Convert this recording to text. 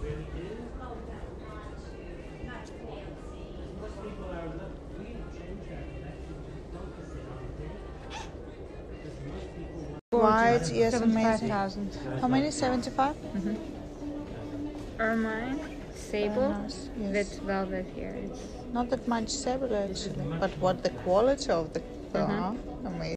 White, yes, amazing. 75,000. How many? 75? Ermine, sable, nice, yes. with velvet here. It's Not that much sable actually, but what the quality of the amazing.